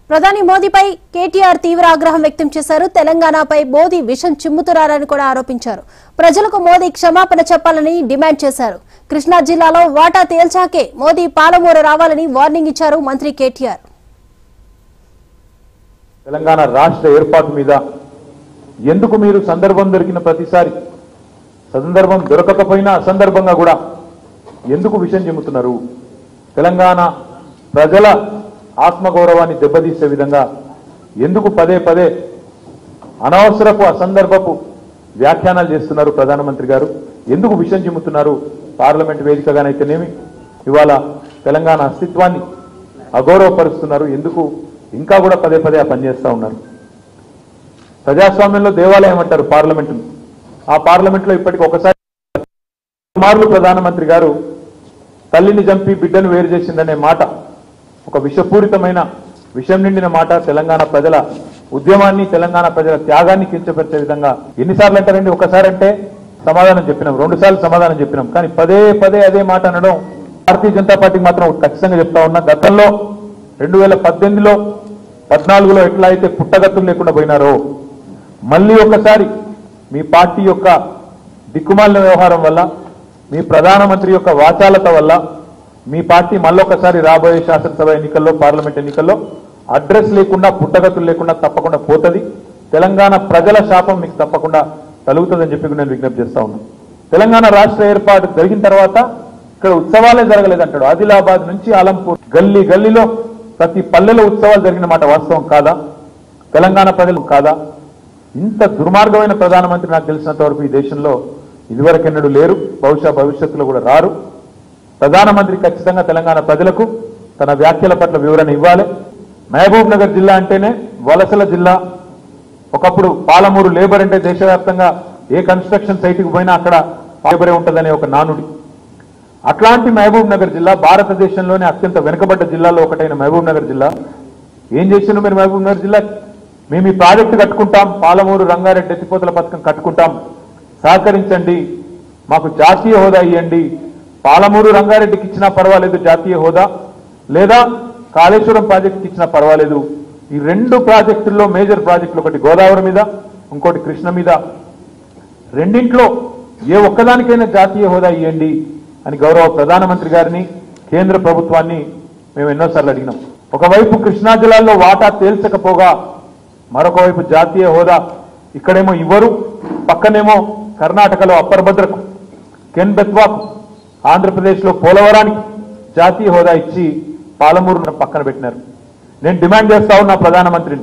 ప్రధాని మోదీపై కేటీఆర్ తీవ్ర ఆగ్రహం వ్యక్తం చేశారు. తెలంగాణపై మోదీ విషం చిమ్ముతున్నారని కూడా ఆరోపించారు. ప్రజలకు మోదీ క్షమాపణ చెప్పాలని డిమాండ్ చేశారు. కృష్ణా జిల్లాలో వాటా తేల్చాకే మోదీ పాలమూరు రావాలని వార్నింగ్ ఇచ్చారు మంత్రి కేటీఆర్. తెలంగాణ రాష్ట్ర ఏర్పాటు మీద ఎందుకు మీరు సందర్భం దొరికిన ప్రతిసారి సందర్భం దొరకకపోయినా అసందర్భంగా కూడా ఎందుకు విషం చిమ్ముతున్నారు? తెలంగాణ ప్రజల ఆత్మగౌరవాన్ని దెబ్బతీసే విధంగా ఎందుకు పదే పదే అనవసరపు అసందర్భపు వ్యాఖ్యానాలు చేస్తున్నారు? ప్రధానమంత్రి గారు ఎందుకు విషం చిమ్ముతున్నారు? పార్లమెంట్ వేదికగానైతేనేమి ఇవాళ తెలంగాణ అస్తిత్వాన్ని అగౌరవపరుస్తున్నారు. ఎందుకు ఇంకా కూడా పదే పదే ఆ పనిచేస్తూ ఉన్నారు? ప్రజాస్వామ్యంలో దేవాలయం అంటారు పార్లమెంటును. ఆ పార్లమెంట్లో ఇప్పటికి ఒకసారి మార్లు ప్రధానమంత్రి గారు తల్లిని చంపి బిడ్డను వేరు చేసిందనే మాట ఒక విషపూరితమైన విషం నిండిన మాట. తెలంగాణ ప్రజల ఉద్యమాన్ని తెలంగాణ ప్రజల త్యాగాన్ని కించపరిచే విధంగా ఎన్నిసార్లు అంటారండి? ఒకసారి అంటే సమాధానం చెప్పినాం, 2 సార్లు సమాధానం చెప్పినాం, కానీ పదే పదే అదే మాట అనడం భారతీయ జనతా పార్టీకి మాత్రం ఖచ్చితంగా చెప్తా ఉన్నా. గతంలో 2018లో 14లో ఎట్లా అయితే పుట్టగత్తులు లేకుండా పోయినారో మళ్ళీ ఒకసారి మీ పార్టీ యొక్క దిక్కుమాలిన వ్యవహారం వల్ల, మీ ప్రధానమంత్రి యొక్క వాచాలత వల్ల మీ పార్టీ మళ్ళొకసారి రాబోయే శాసనసభ ఎన్నికల్లో పార్లమెంట్ ఎన్నికల్లో అడ్రస్ లేకుండా పుట్టగతులు లేకుండా తప్పకుండా పోతుంది. తెలంగాణ ప్రజల శాపం మీకు తప్పకుండా కలుగుతుందని చెప్పి నేను విజ్ఞప్తి చేస్తా ఉన్నాను. తెలంగాణ రాష్ట్ర ఏర్పాటు జరిగిన తర్వాత ఇక్కడ ఉత్సవాలే జరగలేదంటాడు. ఆదిలాబాద్ నుంచి ఆలంపూర్ గల్లీ గల్లీలో ప్రతి పల్లెలో ఉత్సవాలు జరిగిన మాట వాస్తవం కాదా? తెలంగాణ ప్రజలు కాదా? ఇంత దుర్మార్గమైన ప్రధానమంత్రి నాకు తెలిసినంత వరకు ఈ దేశంలో ఇదివరకెన్నడూ లేరు, బహుశా భవిష్యత్తులో కూడా రారు. ప్రధానమంత్రి ఖచ్చితంగా తెలంగాణ ప్రజలకు తన వ్యాఖ్యల పట్ల వివరణ ఇవ్వాలి. మహబూబ్ నగర్ జిల్లా అంటేనే వలసల జిల్లా. ఒకప్పుడు పాలమూరు లేబర్ అంటే దేశవ్యాప్తంగా ఏ కన్స్ట్రక్షన్ సైట్కి పోయినా అక్కడ లేబరే ఉంటుందనే ఒక నానుడి. అట్లాంటి మహబూబ్ నగర్ జిల్లా భారతదేశంలోనే అత్యంత వెనుకబడ్డ జిల్లాలో ఒకటైన మహబూబ్ నగర్ జిల్లా ఏం చేసిండు? మీరు మహబూబ్ నగర్ జిల్లా మేము ఈ ప్రాజెక్టు కట్టుకుంటాం, పాలమూరు రంగారెడ్డి ఎత్తిపోతల పథకం కట్టుకుంటాం, సహకరించండి, మాకు జాతీయ హోదా ఇవ్వండి. పాలమూరు రంగారెడ్డికి ఇచ్చినా పర్వాలేదు జాతీయ హోదా, లేదా కాళేశ్వరం ప్రాజెక్టుకి ఇచ్చినా పర్వాలేదు. ఈ 2 ప్రాజెక్టుల్లో మేజర్ ప్రాజెక్టులు, ఒకటి గోదావరి మీద, ఇంకోటి కృష్ణ మీద, రెండింట్లో ఏ ఒక్కదానికైనా జాతీయ హోదా ఇవ్వండి అని గౌరవ ప్రధానమంత్రి గారిని కేంద్ర ప్రభుత్వాన్ని మేము ఎన్నోసార్లు అడిగినాం. ఒకవైపు కృష్ణా జిల్లాలో వాటా తేల్చకపోగా మరొక వైపు జాతీయ హోదా ఇక్కడేమో ఇవ్వరు, పక్కనేమో కర్ణాటకలో అప్పర్ భద్రకు, కెన్ బెత్వాకు, ఆంధ్రప్రదేశ్లో పోలవరానికి జాతీయ హోదా ఇచ్చి పాలమూరు పక్కన పెట్టినారు. నేను డిమాండ్ చేస్తా ఉన్నా ప్రధానమంత్రిని,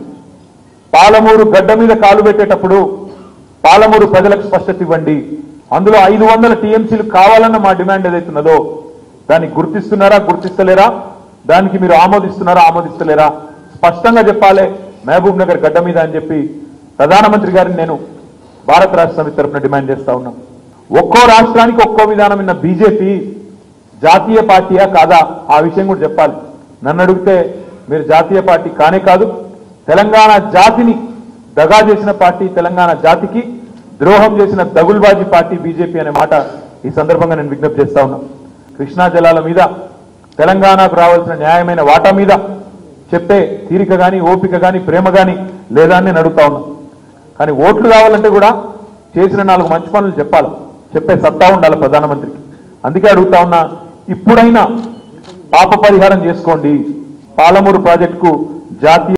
పాలమూరు గడ్డ మీద కాలు పెట్టేటప్పుడు పాలమూరు ప్రజలకు స్పష్టత ఇవ్వండి. అందులో 500 టీఎంసీలు కావాలన్న మా డిమాండ్ ఏదైతున్నదో దాన్ని గుర్తిస్తున్నారా, గుర్తిస్తలేరా? దానికి మీరు ఆమోదిస్తున్నారా, ఆమోదిస్తలేరా? స్పష్టంగా చెప్పాలి మహబూబ్ నగర్ గడ్డ మీద అని చెప్పి ప్రధానమంత్రి గారిని నేను భారత రాష్ట్ర సమితి తరఫున డిమాండ్ చేస్తా ఉన్నాం. ఒక్కో రాష్ట్రానికి ఒక్కో విధానం ఉన్న బీజేపీ జాతీయ పార్టీయా కాదా? ఆ విషయం కూడా చెప్పాలి. నన్ను అడిగితే మీరు జాతీయ పార్టీ కానే కాదు, తెలంగాణ జాతిని దగా చేసిన పార్టీ, తెలంగాణ జాతికి ద్రోహం చేసిన దగుల్బాజీ పార్టీ బీజేపీ అనే మాట ఈ సందర్భంగా నేను విజ్ఞప్తి చేస్తా ఉన్నా. కృష్ణా జలాల మీద తెలంగాణకు రావాల్సిన న్యాయమైన వాటా మీద చెప్పే తీరిక కానీ, ఓపిక కానీ, ప్రేమ కానీ లేదా అని నేను అడుగుతా ఉన్నా. కానీ ఓట్లు కావాలంటే కూడా చేసిన 4 మంచి పనులు చెప్పాలి, చెప్పే సత్తా ఉండాలి ప్రధానమంత్రికి. అందుకే అడుగుతా ఉన్నా, ఇప్పుడైనా పాప పరిహారం చేసుకోండి, పాలమూరు ప్రాజెక్టుకు జాతీయ